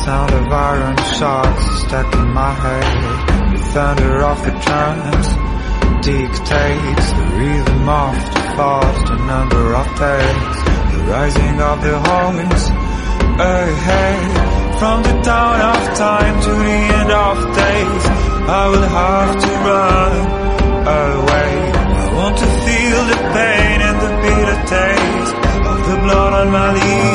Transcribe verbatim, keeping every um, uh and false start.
sound of iron shots stuck in my head. The thunder of the drums dictates the rhythm of the fast, a number of days. The rising of the horns ahead. From the dawn of time to the end of days, I will have to run away. I want to feel the pain and the bitter taste of the blood on my lips.